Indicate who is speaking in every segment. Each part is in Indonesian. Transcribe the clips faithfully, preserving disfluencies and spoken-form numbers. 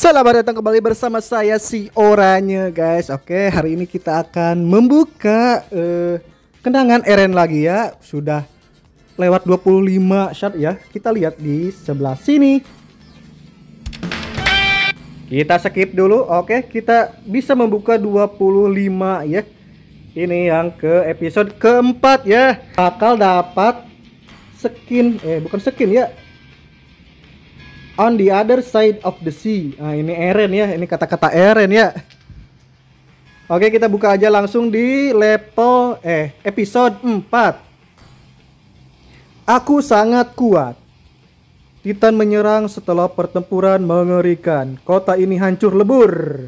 Speaker 1: Selamat datang kembali bersama saya si Oranye guys. Oke, hari ini kita akan membuka uh, kenangan Eren lagi ya. Sudah lewat dua puluh lima shot ya. Kita lihat di sebelah sini. Kita skip dulu. Oke, kita bisa membuka dua puluh lima ya. Ini yang ke episode keempat ya. Bakal dapat skin, eh bukan skin ya, On the Other Side of the Sea. Nah ini Eren ya, ini kata-kata Eren ya. Oke, kita buka aja langsung di level eh episode empat. Aku sangat kuat. Titan menyerang setelah pertempuran mengerikan. Kota ini hancur lebur.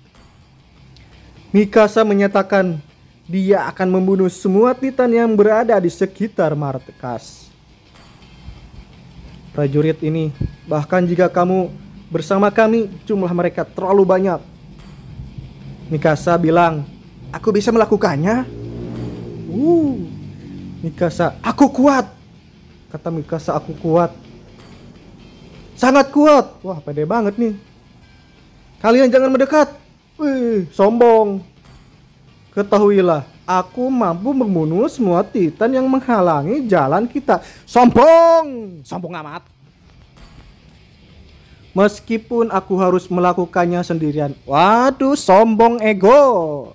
Speaker 1: Mikasa menyatakan dia akan membunuh semua Titan yang berada di sekitar markas prajurit ini. Bahkan jika kamu bersama kami, jumlah mereka terlalu banyak. Mikasa bilang, aku bisa melakukannya. Uh, Mikasa, aku kuat. Kata Mikasa, aku kuat. Sangat kuat. Wah, pede banget nih. Kalian jangan mendekat. Wih, sombong. Ketahuilah, aku mampu membunuh semua Titan yang menghalangi jalan kita. Sombong, sombong amat. Meskipun aku harus melakukannya sendirian. Waduh, sombong ego.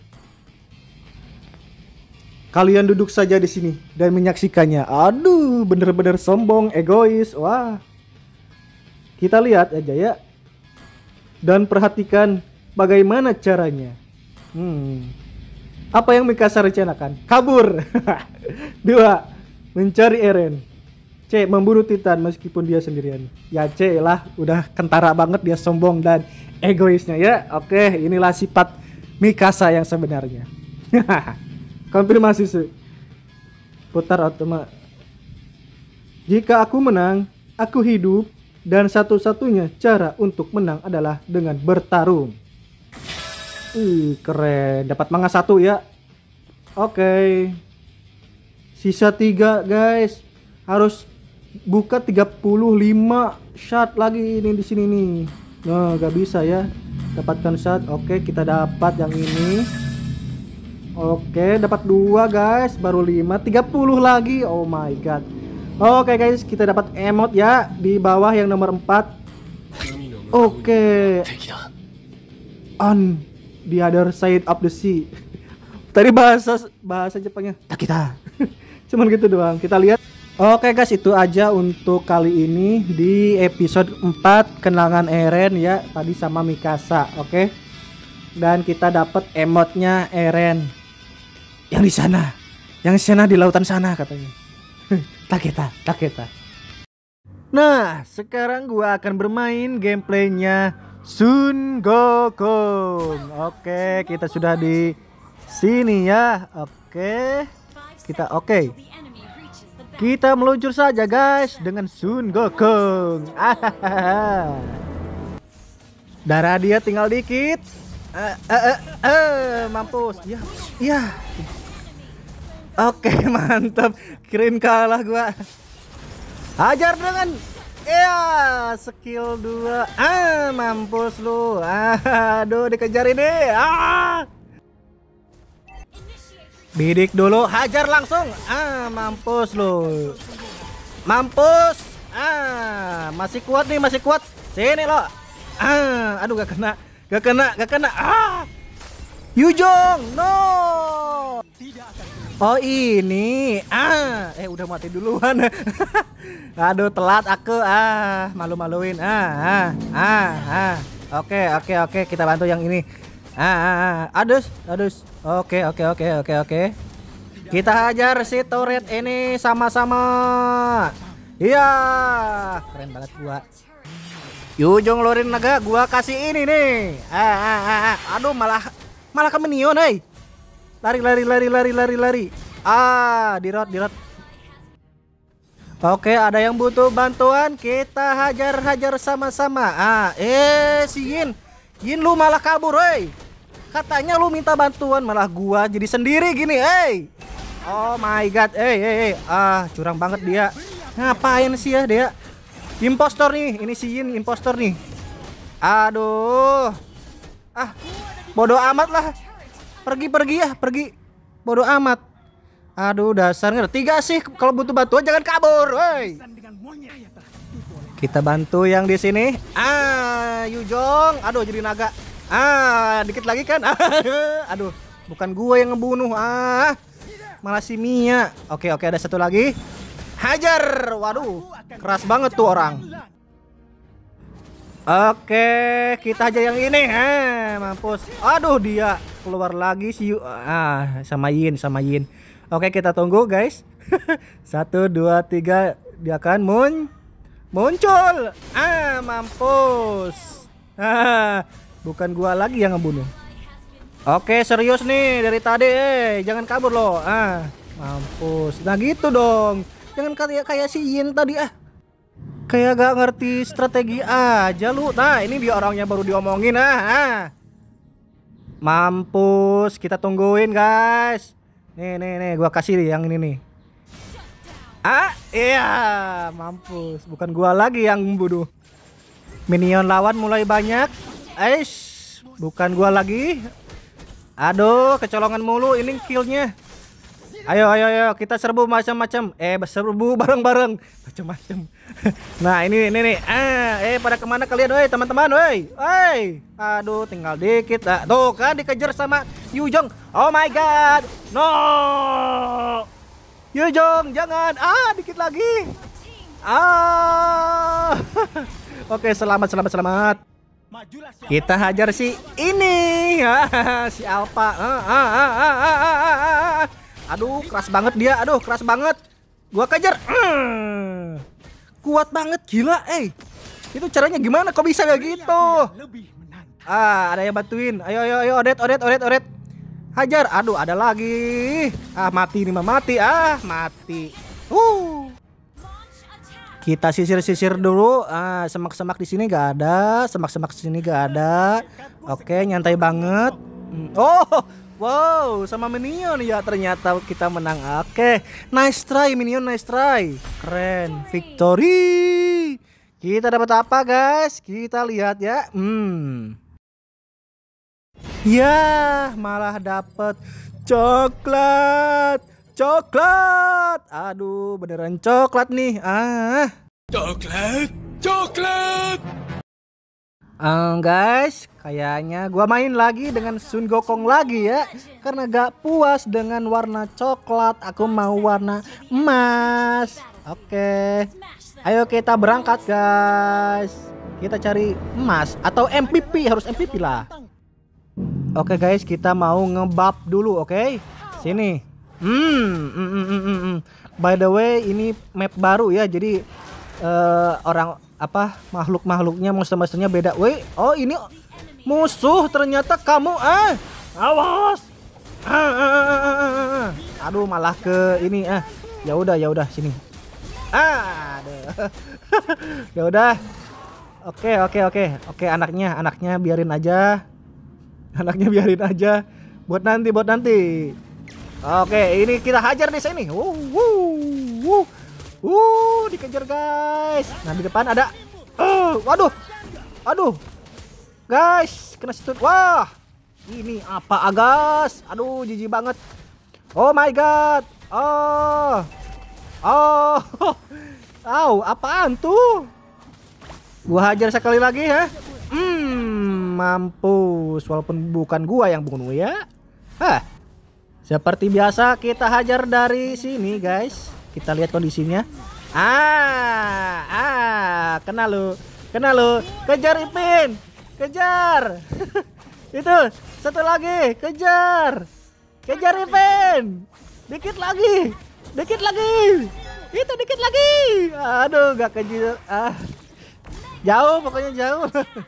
Speaker 1: Kalian duduk saja di sini dan menyaksikannya. Aduh, bener-bener sombong, egois. Wah. Kita lihat aja ya. Dan perhatikan bagaimana caranya. Hmm. Apa yang Mikasa rencanakan? Kabur. Dua, mencari Eren. C, membunuh Titan meskipun dia sendirian. Ya C lah, udah kentara banget dia, sombong dan egoisnya ya. Oke, inilah sifat Mikasa yang sebenarnya. Konfirmasi sih. Putar otomatis. Jika aku menang, aku hidup, dan satu-satunya cara untuk menang adalah dengan bertarung. Ih, keren. Dapat manga satu ya. Oke. Sisa tiga guys. Harus buka tiga puluh lima shot lagi ini di sini nih. Nah, gak bisa ya. Dapatkan shot. Oke, kita dapat yang ini. Oke, dapat dua guys. Baru lima. tiga puluh lagi. Oh my god. Oke guys, kita dapat emote ya. Di bawah yang nomor empat. Oke. On the Other Side of the Sea. Tadi bahasa bahasa Jepangnya kita. Cuman gitu doang. Kita lihat. Oke guys, itu aja untuk kali ini di episode empat kenangan Eren ya, tadi sama Mikasa. Oke. Dan kita dapat emotnya Eren yang di sana. Yang di sana di lautan sana katanya. Taketa, Taketa. Nah, sekarang gua akan bermain gameplaynya Sun Gokong. Oke, kita sudah di sini ya. Oke. Kita oke. Kita meluncur saja guys dengan Sun Gokong. Darah dia tinggal dikit. Eh eh eh, eh mampus. Ya. Ya. Oke, mantap. Kirain kalah gua. Hajar dengan ya, skill dua. Ah, mampus lu. Ah, aduh, dikejar ini. Ah. Bidik dulu, hajar langsung. Ah, mampus lu. Mampus. Ah, masih kuat nih, masih kuat. Sini lo. Ah, aduh gak kena. Gak kena, gak kena. Ah. Yujong, no. Oh, ini. Ah, eh udah mati duluan. Aduh, telat aku. Ah, malu-maluin. Ah, ah, ah, ah. Oke, oke, oke, kita bantu yang ini. Ah, ah, ah. Adus, adus. Oke, oke, oke, oke, oke. Kita hajar si turret ini sama-sama. Iya, keren banget gua. Yujong lorin naga, gua kasih ini nih. Ah, ah, ah, ah. Aduh, malah malah ke minion, hey. Lari, lari, lari, lari, lari, lari. Ah, dirot, dirot. Oke, ada yang butuh bantuan, kita hajar-hajar sama-sama. Ah, eh si Yin. Yin lu malah kabur, woi. Katanya lu minta bantuan, malah gua jadi sendiri gini, hey. Oh my god, hey, hey, hey. Ah, curang banget dia. Ngapain sih ya dia? Impostor nih, ini si Yin impostor nih. Aduh. Ah, bodoh amat lah. Pergi pergi ya, pergi. Bodoh amat. Aduh, dasar ngerti gak sih kalau butuh bantuan jangan kabur, woi. Kita bantu yang di sini. Ah, Yujong. Aduh, jadi naga. Ah, dikit lagi kan. Aduh, bukan gua yang ngebunuh. Ah, malah si Mia. Oke, oke, ada satu lagi. Hajar. Waduh, keras banget tuh orang. Oke, kita aja yang ini. Eh, mampus. Aduh, dia keluar lagi si Yu. Ah, sama Yin, sama Yin. Oke, kita tunggu guys. Satu, dua, tiga. Dia akan mun muncul. Ah, mampus. Ah, bukan gua lagi yang ngebunuh. Oke, serius nih dari tadi. Eh, jangan kabur loh. Ah, mampus. Nah gitu dong. Jangan kayak kayak si Yin tadi ah. Kayak gak ngerti strategi aja lu. Nah, ini dia orangnya baru diomongin ah. ah. Mampus, kita tungguin guys. Nih nih nih, gua kasih nih yang ini nih. Ah, iya, mampus. Bukan gua lagi yang membunuh. Minion lawan mulai banyak. Aish, bukan gua lagi. Aduh, kecolongan mulu ini killnya. Ayo ayo ayo kita serbu macam-macam. Eh, serbu bareng-bareng macam-macam. Nah, ini ini nih. Ah, eh pada kemana kalian woi, teman-teman woi. Woi. Aduh, tinggal dikit. Ah, tuh kan dikejar sama Yujong. Oh my god. No. Yujong, jangan. Ah, dikit lagi. Ah. Oke, selamat selamat selamat. Kita hajar si ini. Si Alpha. Ah, ah, ah, ah, ah, ah. Aduh, keras banget dia. Aduh, keras banget. Gua kejar. Hmm. Kuat banget, gila. Eh, itu caranya gimana? Kok bisa kayak gitu? Ah, ada yang bantuin. Ayo, ayo, ayo, Odet, Odet, Odet, Odet. Hajar. Aduh, ada lagi. Ah, mati nih, mati. Ah, mati. Uh. Kita sisir-sisir dulu. Ah, semak-semak di sini gak ada. Semak-semak di sini gak ada. Oke, nyantai banget. Oh. Wow, sama Minion ya ternyata kita menang. Oke, nice try Minion, nice try. Keren, victory. Kita dapat apa guys? Kita lihat ya. Hmm. Ya, malah dapat coklat. Coklat. Aduh, beneran coklat nih. Ah. Coklat, coklat. Um, guys, kayaknya gua main lagi dengan Sun Gokong lagi ya. Karena gak puas dengan warna coklat, aku mau warna emas. Oke, ayo kita berangkat guys. Kita cari emas atau M V P, harus M V P lah. Oke guys, kita mau ngebab dulu, oke? Sini. Hmm, mm, mm, mm, mm. By the way, ini map baru ya, jadi uh, orang apa makhluk-makhluknya, monster-monsternya beda. Woi, oh ini musuh ternyata kamu. Ah, awas. Ah, ah, ah, ah, ah. Aduh, malah ke ini. Ah, ya udah, ya udah sini. Ah, aduh. Ya udah. Oke, oke, oke, oke. Anaknya, anaknya biarin aja. Anaknya biarin aja. Buat nanti, buat nanti. Oke, ini kita hajar di sini. Wuh, wuh, wuh. Uh, dikejar guys. Nah, di depan ada. Uh, waduh. Aduh. Guys, kena stun. Wah. Ini apa Agas? Aduh, jijik banget. Oh my god. Oh. Oh. Au, apaan tuh? Gua hajar sekali lagi ya. Hmm, mampus. Walaupun bukan gua yang bunuh ya. Hah. Seperti biasa kita hajar dari sini guys. Kita lihat kondisinya. Ah, ah, kena lu, kena lu. Kejar Ipin, kejar. Itu satu lagi, kejar, kejar Ipin. Dikit lagi, dikit lagi. Itu dikit lagi. Aduh, gak kejar. Ah, jauh, pokoknya jauh.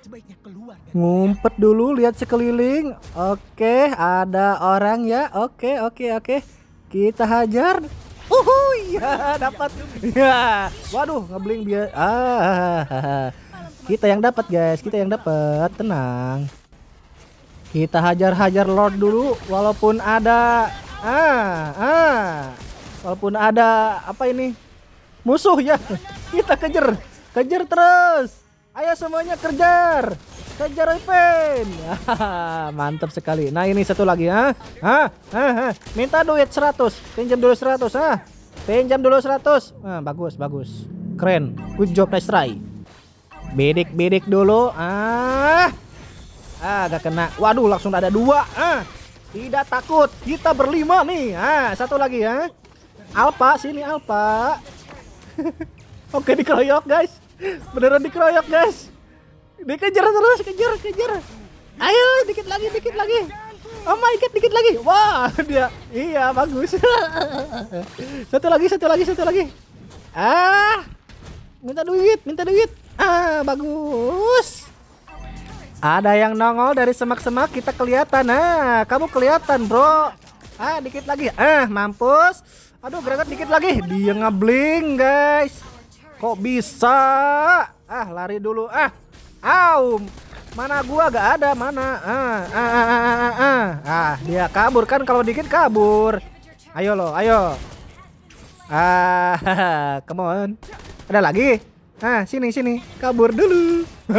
Speaker 1: Ngumpet dulu, lihat sekeliling. Oke, ada orang ya. Oke, oke, oke. Kita hajar. Uhuy, ya dapat. Ya, waduh, ngebling dia. Ah, kita yang dapat guys, kita yang dapat. Tenang. Kita hajar-hajar Lord dulu, walaupun ada. Ah, ah, walaupun ada apa ini? Musuh ya. Kita kejar, kejar terus. Ayo semuanya kejar. kejar Ipin. Mantap sekali. Nah ini satu lagi, ha? Hah? Hah? Hah? Minta duit seratus, pinjam dulu seratus, ha? Pinjam dulu seratus. Nah, bagus, bagus. Keren. Good job, nice try. Bidik-bidik dulu. Ah. Ah, gak kena. Waduh, langsung ada dua. Ah. Tidak takut. Kita berlima nih. Ah, satu lagi ya. Alpha, sini Alpha. Oke, dikeroyok, guys. Beneran dikeroyok, guys. Dikejar terus, kejar, kejar. Ayo, dikit lagi, dikit lagi. Oh my god, dikit lagi. Wah, dia. Iya, bagus. Satu lagi, satu lagi, satu lagi. Ah. Minta duit, minta duit. Ah, bagus. Ada yang nongol dari semak-semak, kita kelihatan. Nah, kamu kelihatan, bro. Ah, dikit lagi. Ah, mampus. Aduh, gerakan dikit lagi. Dia ngebling, guys. Kok bisa? Ah, lari dulu. Ah, au. Mana gua gak ada, mana? Ah, ah, ah, ah, ah, ah. Ah, dia kabur kan, kalau dikit kabur. Ayo lo, ayo. Ah, come on. Ada lagi? Ah, sini, sini. Kabur dulu.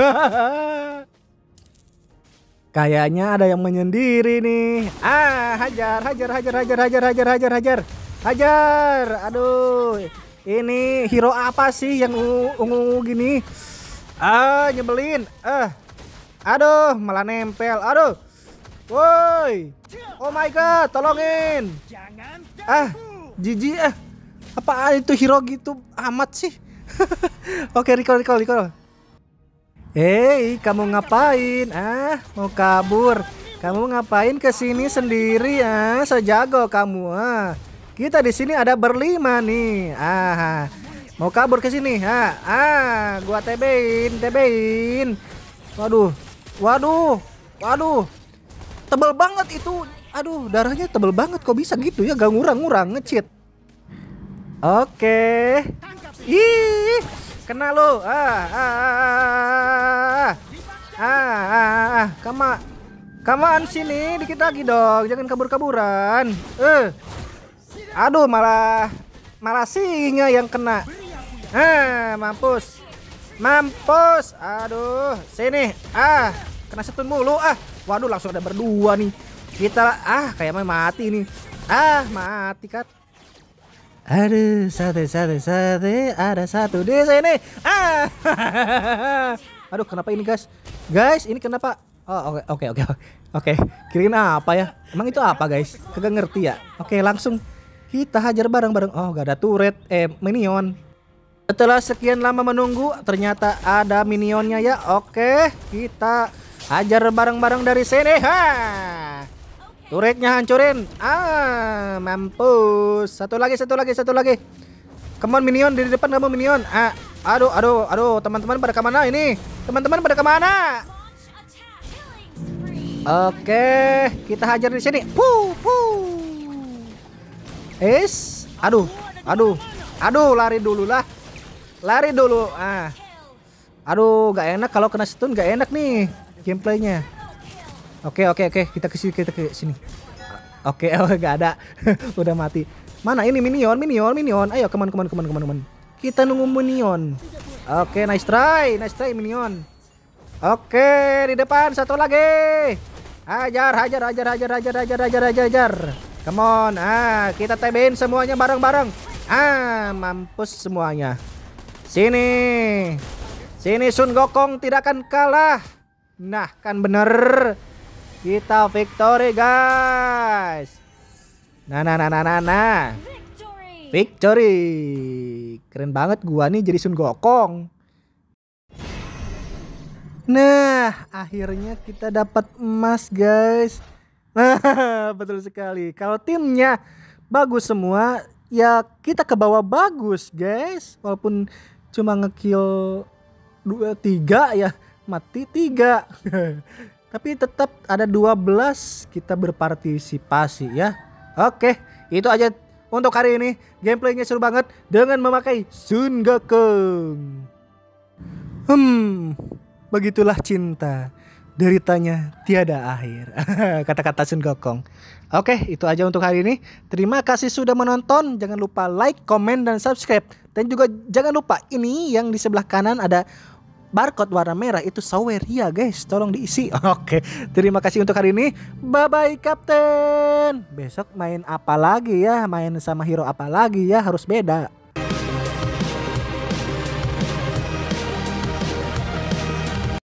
Speaker 1: Kayaknya ada yang menyendiri nih. Ah, hajar, hajar, hajar, hajar, hajar, hajar, hajar, hajar. Hajar. Aduh. Ini hero apa sih yang ungu-ungu gini? Ah, nyebelin. Ah. Aduh, malah nempel. Aduh. Woi. Oh my god, tolongin. Ah, jijik ah. Apaan itu hero gitu amat sih? Oke, recall, recall, recall. Hei, kamu ngapain? Ah, mau kabur? Kamu ngapain kesini sendiri? Ah, sejago kamu. Ah, kita di sini ada berlima nih. Ah, mau kabur ke sini? Ah, ah, gua tebein, tebein. Waduh, waduh, waduh, tebel banget itu. Aduh, darahnya tebel banget. Kok bisa gitu ya? Gak ngurang-ngurang, nge-cheat. Oke. Ih, kena lo. Ah, ah, ah, ah, ah, ah, ah. Kama, kamaan sini dikit lagi dong. Jangan kabur-kaburan. Eh, aduh, malah, malah singa yang kena. Ah, mampus, mampus. Aduh, sini. Ah, kena stun mulu. Ah, waduh, langsung ada berdua nih. Kita, ah, kayaknya mati nih. Ah, mati kan. Aduh, sate, sate, sate, ada satu di sini. Ah, aduh, kenapa ini guys? Guys, ini kenapa? Oh, oke, oke, oke, oke. Kirain apa ya? Emang itu apa guys? Kagak ngerti ya. Oke, langsung kita hajar bareng-bareng. Oh, gak ada turret, eh minion. Setelah sekian lama menunggu, ternyata ada minionnya ya. Oke, kita hajar bareng-bareng dari sini. Ha! Turretnya hancurin. Ah, mampus. Satu lagi, satu lagi, satu lagi. Come on minion, di depan kamu minion. Ah, aduh, aduh, aduh, teman-teman pada kemana ini? Teman-teman pada kemana? Oke, kita hajar di sini. Puh, puh. Es, aduh, aduh, aduh, lari dulu lah. Lari dulu. Ah, aduh, gak enak kalau kena stun, gak enak nih gameplaynya. Oke, oke, oke, kita ke sini, kita ke sini. Oke, oh gak ada. Udah mati. Mana ini minion, minion, minion. Ayo, keman, keman, keman, keman, keman. Kita nunggu minion. Oke, nice try, nice try minion. Oke, di depan satu lagi. Hajar, hajar, hajar, hajar, hajar, hajar, hajar, hajar, hajar. Come on. Ah, kita tebein semuanya bareng-bareng. Ah, mampus semuanya. Sini. Sini Sun Gokong tidak akan kalah. Nah, kan bener. Kita victory guys. Nah nah nah nah nah nah. Victory. Keren banget gua nih jadi Sun Gokong. Nah, akhirnya kita dapat emas guys. Nah, betul sekali. Kalau timnya bagus semua, ya kita ke bawah bagus guys. Walaupun cuma ngekill dua tiga ya, mati tiga. Tapi tetap ada dua belas kita berpartisipasi ya. Oke, itu aja untuk hari ini. Gameplaynya seru banget dengan memakai Sun Gokong. Hmm, begitulah cinta, deritanya tiada akhir. Kata-kata Sun Gokong. Oke, itu aja untuk hari ini. Terima kasih sudah menonton. Jangan lupa like, comment, dan subscribe. Dan juga jangan lupa ini yang di sebelah kanan ada barcode warna merah itu sawer ya guys, tolong diisi. Oke, terima kasih untuk hari ini. Bye bye Kapten. Besok main apa lagi ya? Main sama hero apa lagi ya? Harus beda.